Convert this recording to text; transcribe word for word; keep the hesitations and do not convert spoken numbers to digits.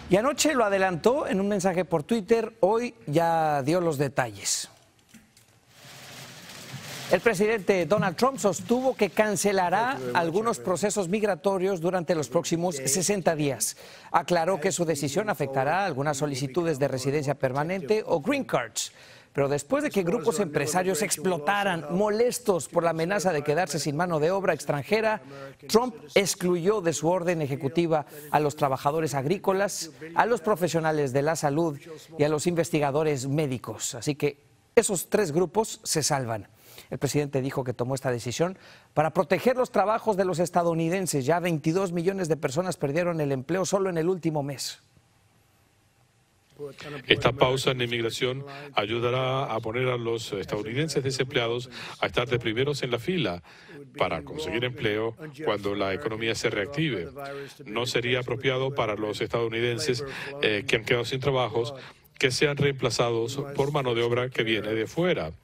Y anoche lo adelantó en un mensaje por Twitter, hoy ya dio los detalles. El presidente Donald Trump sostuvo que cancelará algunos procesos migratorios durante los próximos sesenta días. Aclaró que su decisión afectará algunas solicitudes de residencia permanente o green cards. Pero después de que grupos empresarios explotaran molestos por la amenaza de quedarse sin mano de obra extranjera, Trump excluyó de su orden ejecutiva a los trabajadores agrícolas, a los profesionales de la salud y a los investigadores médicos. Así que esos tres grupos se salvan. El presidente dijo que tomó esta decisión para proteger los trabajos de los estadounidenses. Ya veintidós millones de personas perdieron el empleo solo en el último mes. Esta pausa en la inmigración ayudará a poner a los estadounidenses desempleados a estar de primeros en la fila para conseguir empleo cuando la economía se reactive. No sería apropiado para los estadounidenses eh, que han quedado sin trabajos que sean reemplazados por mano de obra que viene de fuera.